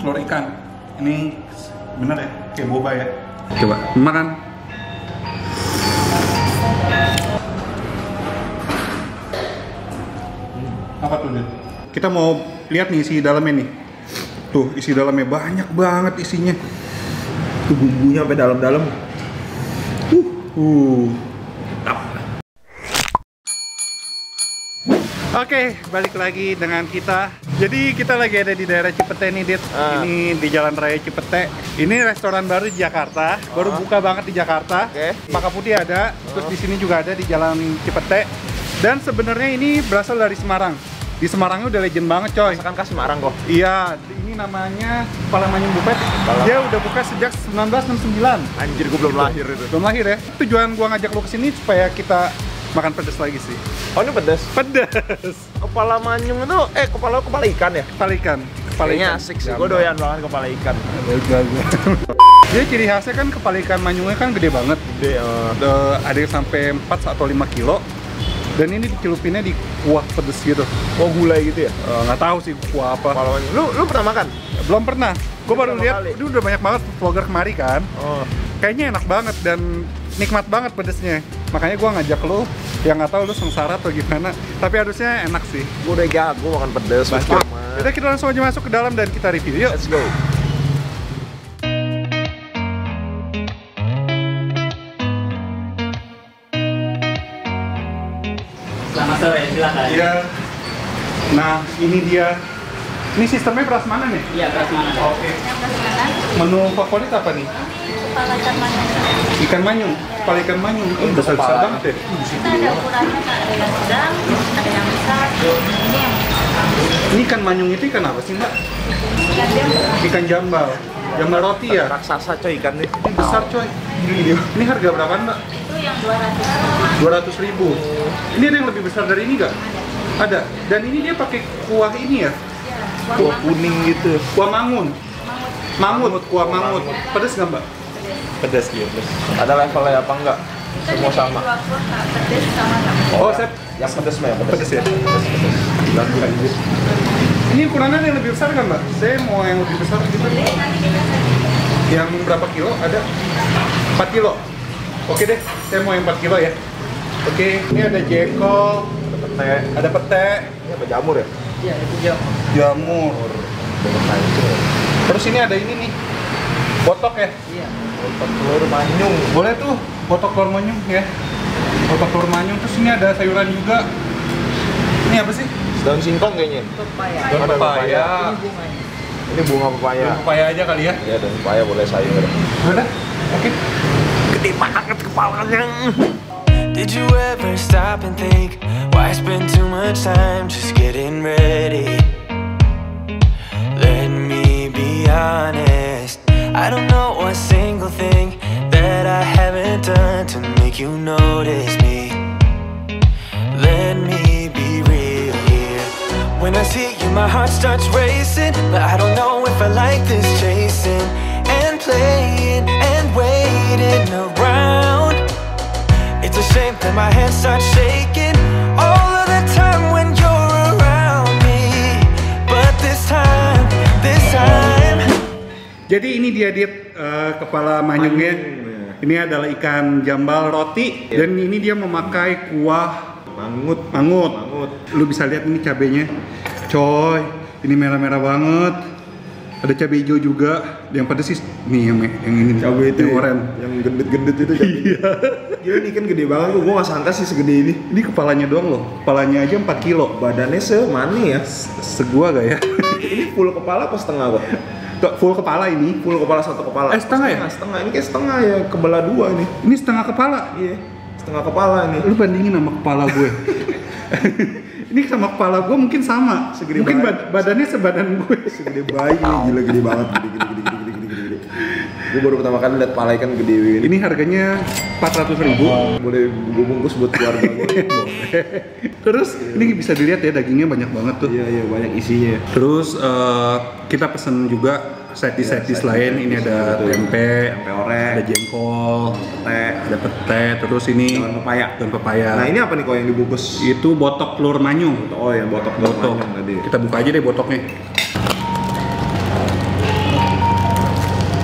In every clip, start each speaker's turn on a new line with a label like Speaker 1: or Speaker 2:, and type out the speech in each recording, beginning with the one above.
Speaker 1: telur ikan. Ini bener ya, kayak boba ya. Coba makan. Apa tuh Dit? Kita mau lihat nih isi dalamnya nih. Tuh isi dalamnya banyak banget isinya.
Speaker 2: Tuh bumbunya sampai dalam-dalam.
Speaker 1: Oke, balik lagi dengan kita. Jadi kita lagi ada di daerah Cipete nih, Dit. Ini di Jalan Raya Cipete. Ini restoran baru di Jakarta, baru buka banget di Jakarta. Maka Putih ada, terus di sini juga ada di Jalan Cipete. Dan sebenarnya ini berasal dari Semarang. Di Semarangnya udah legend banget, coy.
Speaker 2: Masakan khas Semarang kok.
Speaker 1: Iya, ini namanya Kepala Manyung Bupet. Dia udah buka sejak 1969.
Speaker 2: Anjir, gue belum lahir itu.
Speaker 1: Belum lahir ya. Tujuan gua ngajak lu kesini supaya kita makan pedas lagi sih.
Speaker 2: Oh, ini pedas?
Speaker 1: Pedas.
Speaker 2: Kepala manyung itu, kepala ikan ya?
Speaker 1: Kepala ikan. Kepala ikan.
Speaker 2: Asik sih, gue doyan banget kepala ikan.
Speaker 1: Dia ciri khasnya kan kepala ikan manyungnya kan gede banget.
Speaker 2: Gede.
Speaker 1: Ada yang sampai 4 atau 5 kilo. Dan ini dicelupinnya di kuah pedes gitu.
Speaker 2: Oh, gulai gitu ya?
Speaker 1: Nggak tahu sih kuah apa.
Speaker 2: Kepala manyung. Lu pernah makan?
Speaker 1: Belum pernah. Gue baru lihat, ini udah banyak banget vlogger kemari kan.
Speaker 2: Oh.
Speaker 1: Kayaknya enak banget dan nikmat banget pedesnya. Makanya gue ngajak lu, yang nggak tahu lu sengsara atau gimana. Tapi harusnya enak sih.
Speaker 2: Gue udah jago makan pedes.
Speaker 1: Jadi kita langsung aja masuk ke dalam dan kita review. Yuk.
Speaker 2: Let's go.
Speaker 3: Selamat sore, silakan.
Speaker 1: Iya. Nah, ini dia. Ini sistemnya prasmanan ya?
Speaker 3: Iya, prasmanan.
Speaker 1: Oke. Menu favorit apa nih?
Speaker 4: Kepala ikan manyung.
Speaker 1: Ikan manyung. Kepala ikan manyung. Besar-besar banget ya.
Speaker 4: Ada ukurannya, ada yang sedang, ada yang besar. Ini yang
Speaker 1: Ini ikan manyung itu ikan apa sih, Mbak?
Speaker 4: ikan jambal.
Speaker 1: Ikan jambal. Jambal roti ya?
Speaker 2: Raksasa coy ikan nih.
Speaker 1: Ini besar coy. Ini harga berapaan, Mbak?
Speaker 4: Itu yang 200.
Speaker 1: 200.000. Ini ada yang lebih besar dari ini nggak? Ada. Dan ini dia pakai kuah ini ya?
Speaker 4: Ya,
Speaker 2: Kuah kuning gitu.
Speaker 1: Kuah mangun. Mamut, kuah mamut. Pedes nggak, Mbak?
Speaker 2: Pedas gitu. Ada levelnya apa enggak? Semua sama.
Speaker 4: Dua kuah, pedes sama.
Speaker 1: Oh, saya
Speaker 2: Yang pedas mah ya
Speaker 1: pedes ya?
Speaker 2: Bilang aja.
Speaker 1: Ini ukurannya yang lebih besar kan, Mbak? Saya mau yang lebih besar gitu. Yang berapa kilo? Ada? 4 kilo? Oke deh, saya mau yang 4 kilo ya. Oke, ini ada jengkol,
Speaker 2: Pete.
Speaker 1: ada pete,
Speaker 2: Ini apa jamur ya?
Speaker 3: Iya, itu jamur.
Speaker 1: jamur. Terus ini ada ini nih, botok ya?
Speaker 3: Iya.
Speaker 2: Telur manyung.
Speaker 1: Boleh tuh, botok telur manyung ya. Botok telur manyung, terus ini ada sayuran juga. Ini apa sih?
Speaker 2: Daun singkong kayaknya.
Speaker 3: Pepaya.
Speaker 1: Daun
Speaker 2: Ada
Speaker 1: pepaya.
Speaker 3: Ini bunganya.
Speaker 2: Ini bunga pepaya.
Speaker 1: Daun pepaya aja kali ya.
Speaker 2: Iya, daun pepaya boleh sayur.
Speaker 1: Udah, oke.
Speaker 2: Gede banget kepalanya.
Speaker 5: Did you ever stop and think why spend too much time just getting ready? Let me be honest, I don't know a single thing that I haven't done to make you notice me. Let me be real here. When I see you my heart starts racing, but I don't know if I like this chasing and playing and waiting around. It's a shame that my hands start shaking all of the time when you're around me. But this time
Speaker 1: Jadi ini dia kepala manyungnya. Ini adalah ikan jambal roti dan ini dia memakai kuah mangut. Lu bisa lihat ini cabenya. Coy, ini merah-merah banget. Ada cabai hijau juga. Yang pedes sih nih yang ini
Speaker 2: Cabai itu
Speaker 1: yang oranye.
Speaker 2: yang gendut-gendut itu cabai. Iya. Gila ini kan gede banget, gua nggak sangka sih segede ini.
Speaker 1: Ini kepalanya doang loh. Kepalanya aja 4 kilo.
Speaker 2: Badannya semana ya?
Speaker 1: Segua gak ya?
Speaker 2: Ini full kepala apa setengah kok?
Speaker 1: Full kepala ini.
Speaker 2: Full kepala satu kepala.
Speaker 1: Setengah ya?
Speaker 2: Setengah. Ini kayak setengah ya, kebelah dua ini.
Speaker 1: Ini setengah kepala.
Speaker 2: Iya. Setengah kepala ini.
Speaker 1: Lu bandingin sama kepala gue. Ini sama kepala gue mungkin sama.
Speaker 2: Segede
Speaker 1: mungkin
Speaker 2: bayi.
Speaker 1: badannya sebadan gue.
Speaker 2: Segede bayi nih, gila gede banget. Gede. Gue baru pertama kali lihat pala ikan gede ini.
Speaker 1: Ini harganya 400.000.
Speaker 2: Boleh gue bungkus buat keluarga gue.
Speaker 1: Terus ini bisa dilihat ya dagingnya banyak banget tuh.
Speaker 2: Iya banyak isinya.
Speaker 1: Terus kita pesen juga side-dish lain. Ini ada tempe
Speaker 2: orek,
Speaker 1: ada jengkol, ada pete, terus ini
Speaker 2: daun pepaya. Nah ini apa nih kok yang dibungkus?
Speaker 1: itu botok telur manyung.
Speaker 2: Oh yang botok.
Speaker 1: Kita buka aja deh botoknya.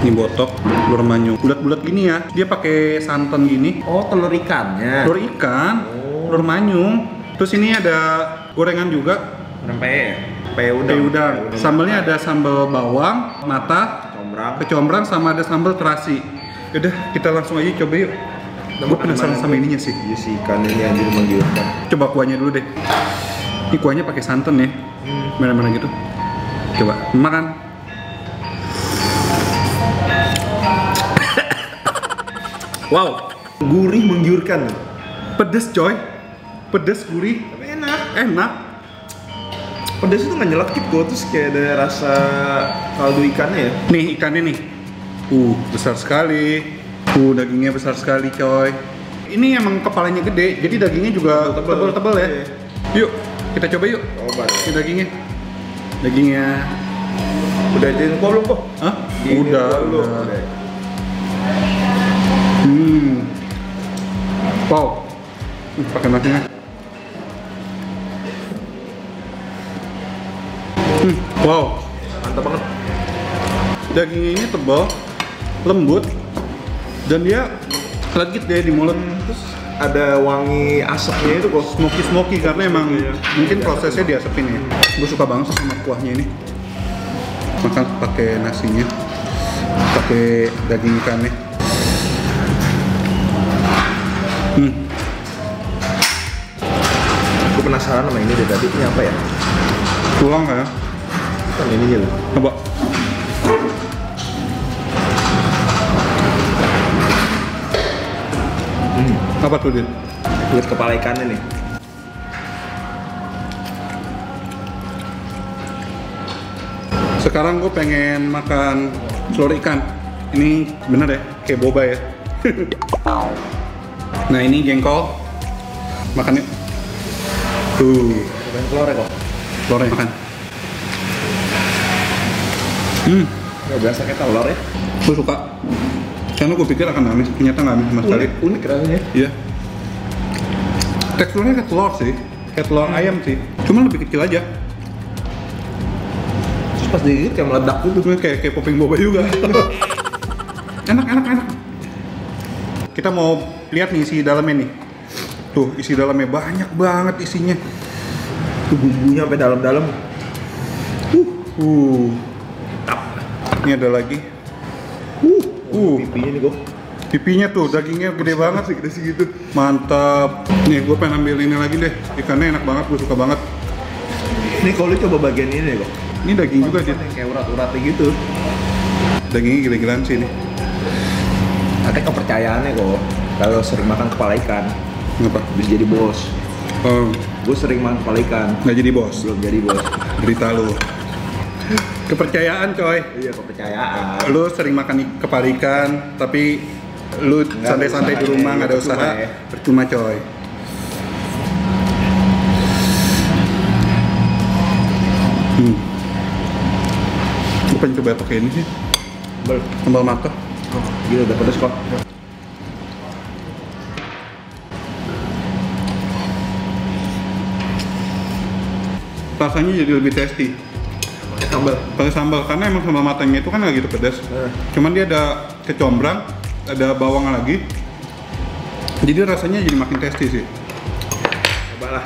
Speaker 1: Ini botok, telur manyung. Bulat-bulat gini ya. Dia pakai santan gini.
Speaker 2: Oh, telur ikannya.
Speaker 1: Telur ikan, telur manyung. Terus ini ada gorengan juga.
Speaker 2: Peye udang.
Speaker 1: Sambalnya ada sambal bawang, mata, kecombrang, sama ada sambal terasi. Udah, kita langsung aja coba yuk. Gue penasaran sama ininya sih.
Speaker 2: Iya sih, ikan ini anjir menggiurkan.
Speaker 1: Coba kuahnya dulu deh. Ini kuahnya pakai santan ya. Mana-mana gitu. Coba makan. Wow,
Speaker 2: Gurih menggiurkan.
Speaker 1: pedes coy. Pedes, gurih.
Speaker 2: Tapi enak.
Speaker 1: Enak.
Speaker 2: Pedas itu nggak nyelekit kok, terus kayak ada rasa kaldu ikannya ya.
Speaker 1: Nih ikannya nih. Besar sekali. Dagingnya besar sekali coy. Ini emang kepalanya gede, jadi dagingnya juga tebel-tebel ya. Yuk, kita coba yuk.
Speaker 2: Coba.
Speaker 1: Ini dagingnya. Dagingnya.
Speaker 2: Udah jadi kok belum kok?
Speaker 1: Hah?
Speaker 2: Gini
Speaker 1: Udah.
Speaker 2: belum.
Speaker 1: Wow. Pakai nasinya. Wow.
Speaker 2: Mantap banget.
Speaker 1: Dagingnya ini tebal, lembut, dan dia legit deh di mulut.
Speaker 2: Terus ada wangi asapnya itu kok.
Speaker 1: Smoky karena emang mungkin prosesnya diasepin ya. Gue suka banget sama kuahnya ini. Makan pakai nasinya, pakai daging ikannya.
Speaker 2: Gue penasaran sama ini deh, tadi ini apa ya?
Speaker 1: Tulang nggak ya?
Speaker 2: Kan ininya loh.
Speaker 1: Coba. Apa tuh, Din?
Speaker 2: Lihat kepala ikannya nih.
Speaker 1: Sekarang gue pengen makan telur ikan. Ini bener ya, kayak boba ya. Nah ini jengkol. Makan yuk.
Speaker 2: Bukan telur ya kok.
Speaker 1: Telurnya makan.
Speaker 2: Nggak berasa kayak telur ya.
Speaker 1: Gue suka. Karena gue pikir akan amis, ternyata nggak amis sama sekali.
Speaker 2: Unik rasanya.
Speaker 1: Iya. Teksturnya kayak telur sih, kayak telur ayam sih. Cuma lebih kecil aja.
Speaker 2: Terus pas digigit kayak meledak gitu.
Speaker 1: Cuma kayak popping boba juga. enak. Kita mau lihat nih isi dalamnya nih. Tuh isi dalamnya banyak banget isinya.
Speaker 2: Tuh bumbunya sampai dalam-dalam.
Speaker 1: Ini ada lagi.
Speaker 2: Pipinya nih kok.
Speaker 1: Pipinya tuh dagingnya gede banget sih, gede segitu. Mantap. Nih gue pengen ambil ini lagi deh. Ikannya enak banget, gue suka banget.
Speaker 2: Ini kalau lu coba bagian ini kok.
Speaker 1: Ini daging juga dia.
Speaker 2: Kayak urat-uratnya gitu.
Speaker 1: Dagingnya gila-gilaan sih ini.
Speaker 2: Ada kepercayaannya kok. Kalau sering makan kepala ikan,
Speaker 1: Kenapa?
Speaker 2: bisa jadi bos. Gue sering makan kepala ikan,
Speaker 1: Nggak jadi bos.
Speaker 2: belum jadi bos.
Speaker 1: Berita lu. Kepercayaan coy.
Speaker 2: Iya kepercayaan.
Speaker 1: Lu sering makan kepala ikan, tapi lu
Speaker 2: Nggak
Speaker 1: santai-santai
Speaker 2: ada
Speaker 1: di rumah nggak ada
Speaker 2: percuma
Speaker 1: usaha,
Speaker 2: ya.
Speaker 1: percuma coy. Gue pengen coba pakai ini sih, sambal mata.
Speaker 2: Gila udah pedes kok.
Speaker 1: Rasanya jadi lebih tasty. Pakai sambal, karena emang sambal matanya itu kan nggak gitu pedas. Cuman dia ada kecombrang, ada bawang lagi. Jadi rasanya jadi makin tasty sih.
Speaker 2: Cobalah.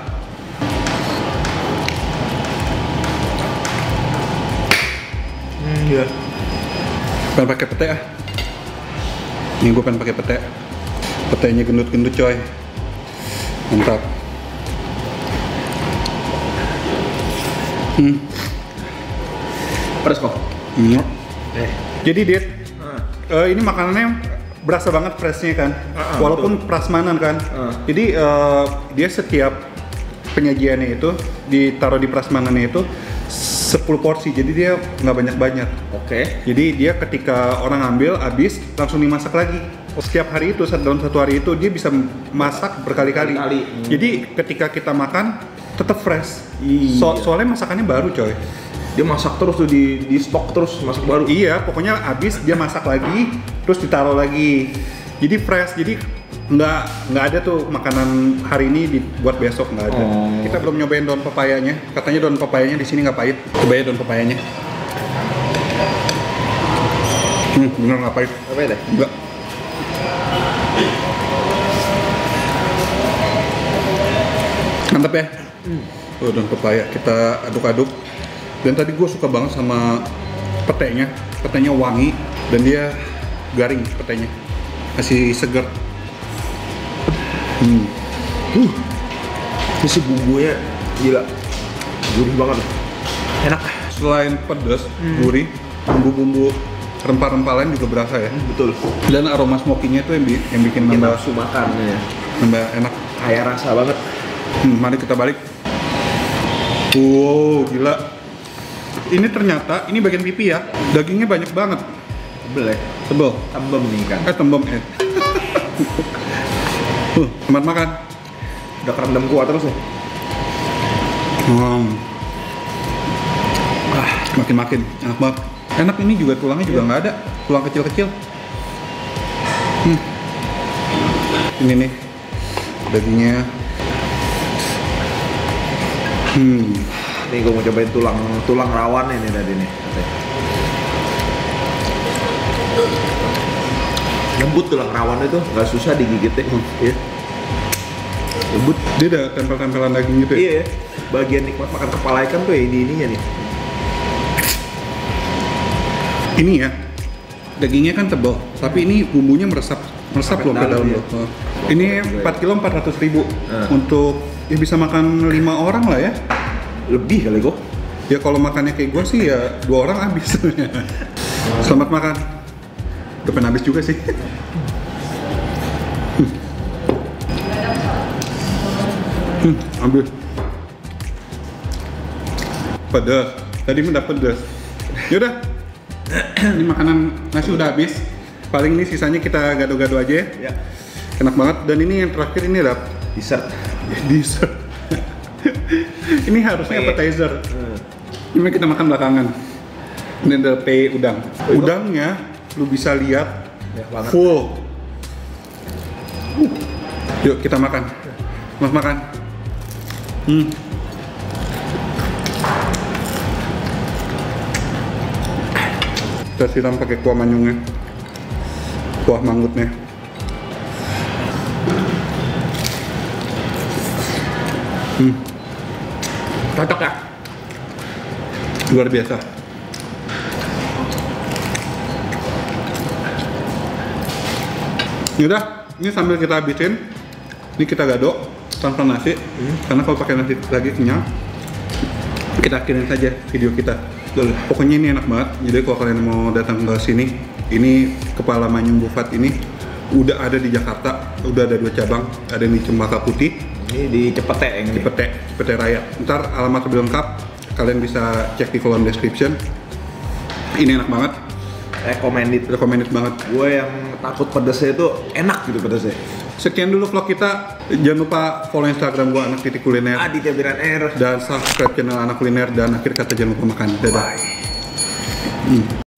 Speaker 2: Iya.
Speaker 1: Pengen pakai pete ah. Nih gue pengen pakai pete. Petenya gendut-gendut coy. Mantap.
Speaker 2: Pedes kok.
Speaker 1: Jadi Dit, ini makanannya berasa banget freshnya kan, walaupun prasmanan kan. Jadi dia setiap penyajiannya itu ditaruh di prasmanannya itu 10 porsi, jadi dia nggak banyak-banyak.
Speaker 2: Oke.
Speaker 1: Jadi dia ketika orang ambil habis langsung dimasak lagi. Setiap hari itu, dalam satu hari itu dia bisa masak berkali-kali. Jadi ketika kita makan tetap fresh. Soalnya masakannya baru coy.
Speaker 2: Dia masak terus tuh di stok terus masak baru.
Speaker 1: Iya, pokoknya habis dia masak lagi, terus ditaruh lagi. Jadi fresh, jadi nggak ada tuh makanan hari ini dibuat besok, nggak ada. Kita belum nyobain daun pepayanya. Katanya daun pepayanya di sini nggak pahit. Coba ya daun pepayanya. Bener ngapain?
Speaker 2: Apa ya deh?
Speaker 1: Enggak. Mantap ya? Dan pepaya kita aduk-aduk. Dan tadi gue suka banget sama petenya. Petenya wangi dan dia garing petenya. Masih segar.
Speaker 2: Ini sih bumbunya gila, gurih banget, enak.
Speaker 1: Selain pedas, gurih, bumbu-bumbu rempah-rempah lain juga berasa ya.
Speaker 2: Betul.
Speaker 1: Dan aroma smoky-nya itu yang bikin
Speaker 2: Bikin
Speaker 1: nambah
Speaker 2: nafsu makannya,
Speaker 1: enak.
Speaker 2: kayak rasa banget.
Speaker 1: Mari kita balik. Wow, gila. Ini ternyata ini bagian pipi ya. Dagingnya banyak banget.
Speaker 2: Tebel ya,
Speaker 1: Tebel.
Speaker 2: tembem nih kan.
Speaker 1: Tembem ya. Selamat makan.
Speaker 2: Udah kerendam kuah terus nih.
Speaker 1: Makin enak banget. Enak, ini juga tulangnya juga nggak ada, tulang kecil-kecil. Ini nih dagingnya.
Speaker 2: Nih gue mau cobain tulang rawannya nih tadi nih. Lembut tulang rawannya tuh, nggak susah digigit ya. Iya. Lembut.
Speaker 1: Dia ada tempel-tempelan daging gitu ya?
Speaker 2: Iya. Bagian nikmat makan kepala ikan tuh ya ininya nih.
Speaker 1: Ini ya, dagingnya kan tebal, tapi ini bumbunya meresap
Speaker 2: Sampai
Speaker 1: loh ke
Speaker 2: dalam
Speaker 1: dalam
Speaker 2: ya.
Speaker 1: loh. Ini 4 kilo 400.000 untuk ya bisa makan 5 orang lah ya.
Speaker 2: Lebih kali kok.
Speaker 1: Ya kalau makannya kayak gue sih ya 2 orang habis. Selamat makan. Udah pengen habis juga sih. Ambil. Pedas. Tadi mendapat pedas. Yaudah. Ini makanan nasi udah habis. Paling ini sisanya kita gado-gado aja ya.
Speaker 2: Ya.
Speaker 1: Enak banget. Dan ini yang terakhir ini ada
Speaker 2: Dessert.
Speaker 1: dessert. Ini harusnya appetizer. Ini kita makan belakangan. Ini ada pei udang. Udangnya lu bisa lihat
Speaker 2: banget.
Speaker 1: full. Yuk kita makan. Mas makan. Kita siram pakai kuah manyungnya. Kuah manggutnya.
Speaker 2: Cocok ya?
Speaker 1: Luar biasa. Yaudah, ini sambil kita habisin, ini kita gado tanpa nasi, karena kalau pakai nasi lagi kenyang. Kita akhirin saja video kita. Pokoknya ini enak banget. Jadi kalau kalian mau datang ke sini, ini kepala manyung Bufat ini udah ada di Jakarta, udah ada 2 cabang, ada di Cempaka Putih.
Speaker 2: Ini di Cepete yang ini.
Speaker 1: Cepete Raya. Ntar alamat lebih lengkap kalian bisa cek di kolom description. Ini enak banget. Recommended banget.
Speaker 2: Gue yang takut pedesnya itu enak gitu pedesnya.
Speaker 1: Sekian dulu vlog kita. Jangan lupa follow Instagram gua anak.kuliner
Speaker 2: Aditya Biran R.
Speaker 1: dan subscribe channel Anak Kuliner, dan akhir kata jangan lupa makan. Dadah.
Speaker 2: Bye.